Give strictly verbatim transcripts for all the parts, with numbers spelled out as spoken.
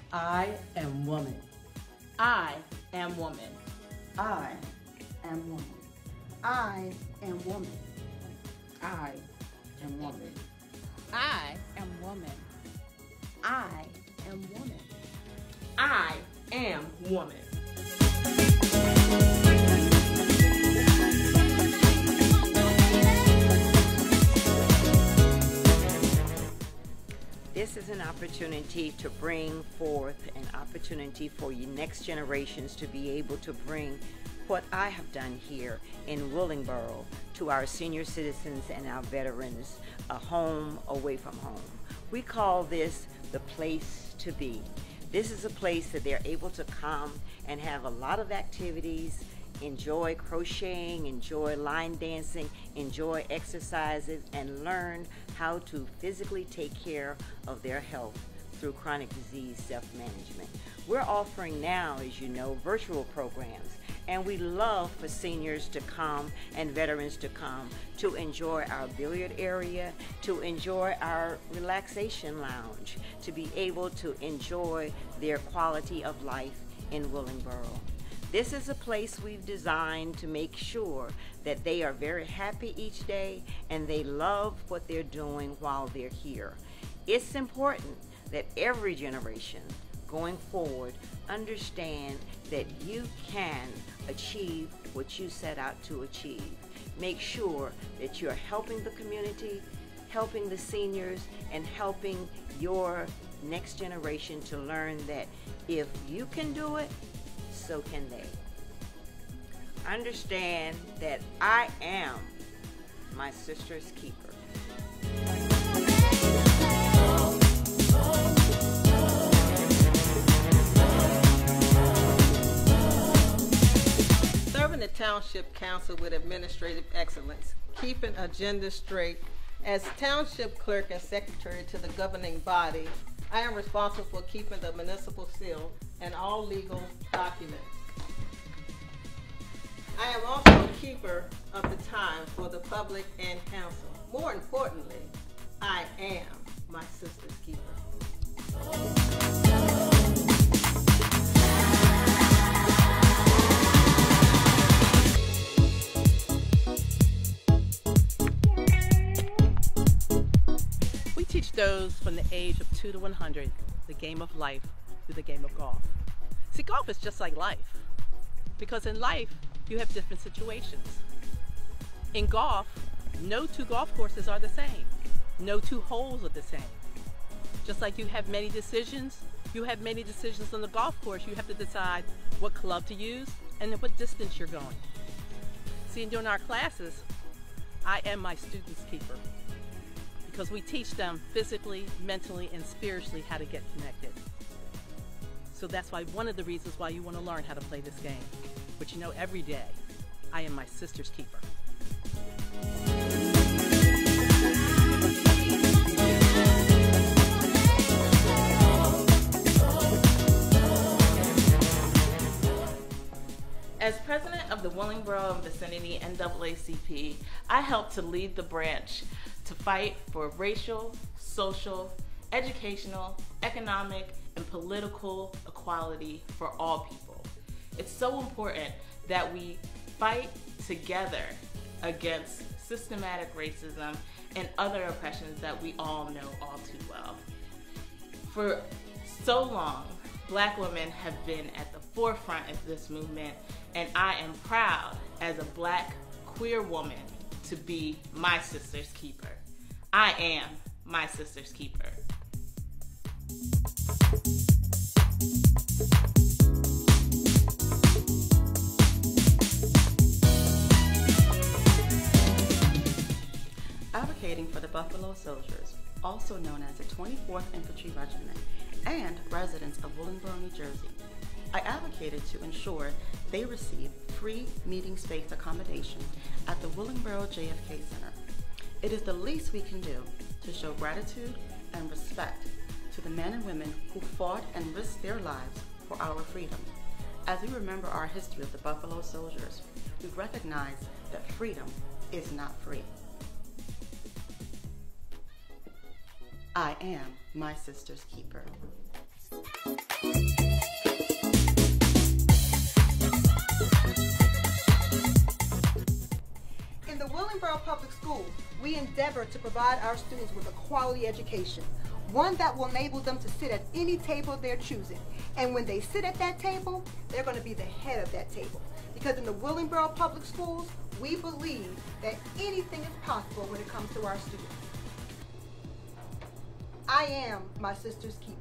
I am woman. I am woman. I am woman. I am woman. I am woman. I am woman. I am woman. I am woman. This is an opportunity to bring forth an opportunity for your next generations to be able to bring what I have done here in Willingboro to our senior citizens and our veterans, a home away from home. We call this the place to be. This is a place that they're able to come and have a lot of activities, enjoy crocheting, enjoy line dancing, enjoy exercises, and learn how to physically take care of their health through chronic disease self-management. We're offering now, as you know, virtual programs, and we love for seniors to come and veterans to come to enjoy our billiard area, to enjoy our relaxation lounge, to be able to enjoy their quality of life in Willingboro. This is a place we've designed to make sure that they are very happy each day and they love what they're doing while they're here. It's important that every generation going forward understand that you can achieve what you set out to achieve. Make sure that you're helping the community, helping the seniors, and helping your next generation to learn that if you can do it, so can they. Understand that I am my sister's keeper. Serving the Township Council with administrative excellence, keeping agenda straight. As Township Clerk and Secretary to the governing body, I am responsible for keeping the municipal seal and all legal documents. I am also a keeper of the time for the public and council. More importantly, I am my sister's keeper. We teach those from the age of two to one hundred the game of life through the game of golf. See, golf is just like life, because in life you have different situations. In golf, no two golf courses are the same. No two holes are the same. Just like you have many decisions, you have many decisions on the golf course. You have to decide what club to use and what distance you're going. See, during our classes, I am my students' keeper, because we teach them physically, mentally, and spiritually how to get connected. So that's why one of the reasons why you want to learn how to play this game. But you know, every day, I am my sister's keeper. As president of the Willingboro and Vicinity N double A C P, I help to lead the branch to fight for racial, social, educational, economic, and political equality for all people. It's so important that we fight together against systematic racism and other oppressions that we all know all too well. For so long, Black women have been at the forefront of this movement, and I am proud as a Black queer woman to be my sister's keeper. I am my sister's keeper. Advocating for the Buffalo Soldiers, also known as the twenty-fourth Infantry Regiment, and residents of Willingboro, New Jersey, I advocated to ensure they receive free meeting space accommodation at the Willingboro J F K Center. It is the least we can do to show gratitude and respect to the men and women who fought and risked their lives for our freedom. As we remember our history of the Buffalo Soldiers, we recognize that freedom is not free. I am my sister's keeper. we endeavor to provide our students with a quality education, one that will enable them to sit at any table of their choosing. And when they sit at that table, they're going to be the head of that table. Because in the Willingboro Public Schools, we believe that anything is possible when it comes to our students. I am my sister's keeper.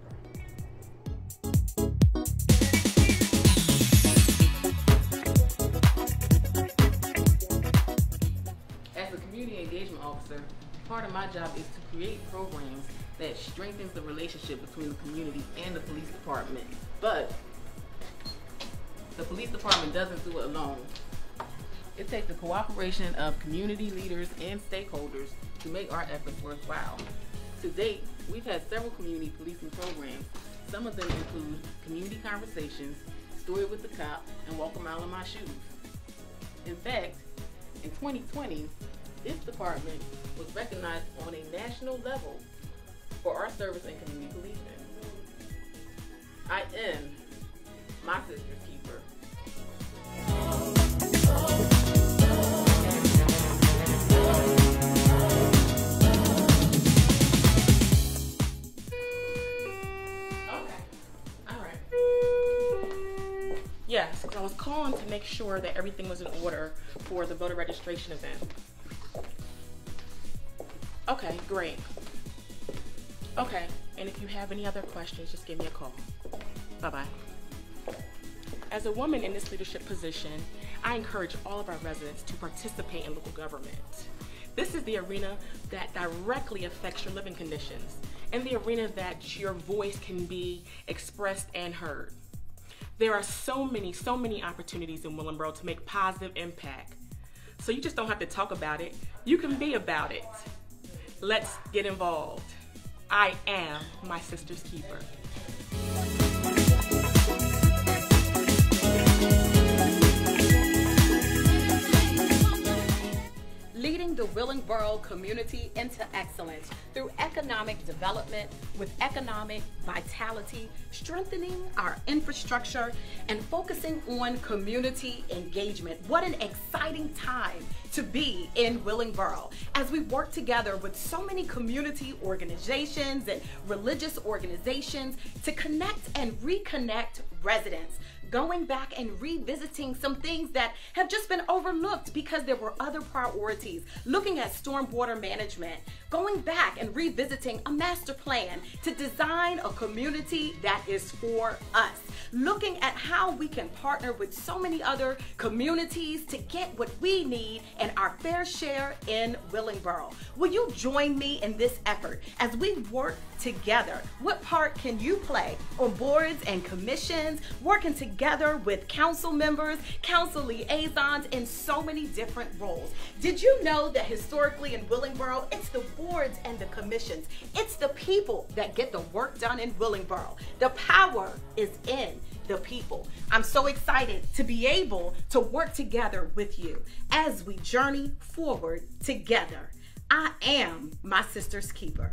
As a community engagement officer, part of my job is to create programs that strengthens the relationship between the community and the police department. But the police department doesn't do it alone. It takes the cooperation of community leaders and stakeholders to make our efforts worthwhile. To date, we've had several community policing programs. Some of them include Community Conversations, Story with the Cop, and Walk a Mile in My Shoes. In fact, in twenty twenty, this department was recognized on a national level for our service in community policing. I am my sister's keeper. Yes, because I was calling to make sure that everything was in order for the voter registration event. Okay, great. Okay, and if you have any other questions, just give me a call. Bye-bye. As a woman in this leadership position, I encourage all of our residents to participate in local government. This is the arena that directly affects your living conditions, and the arena that your voice can be expressed and heard. There are so many, so many opportunities in Willingboro to make positive impact. So you just don't have to talk about it, you can be about it. Let's get involved. I am my sister's keeper. Leading the Willingboro community into excellence through economic development with economic vitality, strengthening our infrastructure, and focusing on community engagement. What an exciting time to be in Willingboro as we work together with so many community organizations and religious organizations to connect and reconnect residents. Going back and revisiting some things that have just been overlooked because there were other priorities, looking at stormwater management, going back and revisiting a master plan to design a community that is for us, looking at how we can partner with so many other communities to get what we need and our fair share in Willingboro. Will you join me in this effort as we work together? What part can you play on boards and commissions, working together with council members, council liaisons, in so many different roles? Did you know that historically in Willingboro, it's the boards and the commissions, it's the people that get the work done in Willingboro. The power is in the people. I'm so excited to be able to work together with you as we journey forward together. I am my sister's keeper.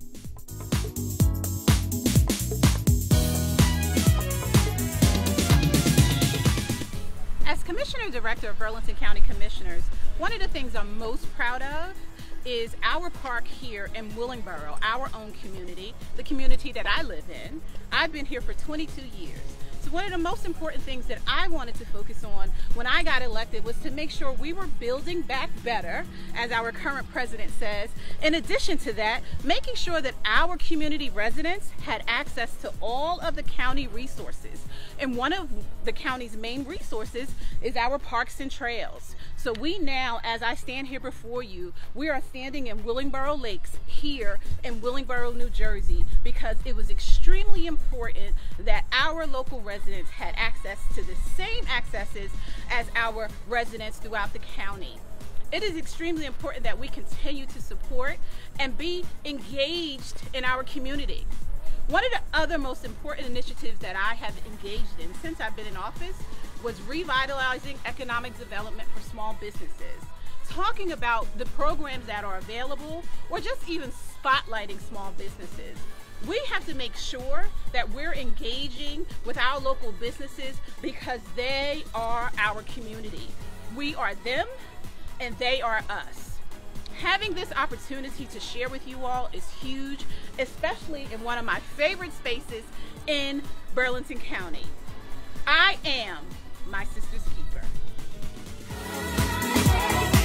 As Commissioner Director of Burlington County Commissioners, one of the things I'm most proud of is our park here in Willingboro, our own community, the community that I live in. I've been here for twenty-two years. So one of the most important things that I wanted to focus on when I got elected was to make sure we were building back better, as our current president says. In addition to that, making sure that our community residents had access to all of the county resources. And one of the county's main resources is our parks and trails. So we now, as I stand here before you, we are standing in Willingboro Lakes here in Willingboro, New Jersey, because it was extremely important that our local residents had access to the same accesses as our residents throughout the county. It is extremely important that we continue to support and be engaged in our community. One of the other most important initiatives that I have engaged in since I've been in office was revitalizing economic development for small businesses, talking about the programs that are available, or just even spotlighting small businesses. We have to make sure that we're engaging with our local businesses because they are our community. We are them and they are us. having this opportunity to share with you all is huge, especially in one of my favorite spaces in Burlington County. I am my sister's keeper.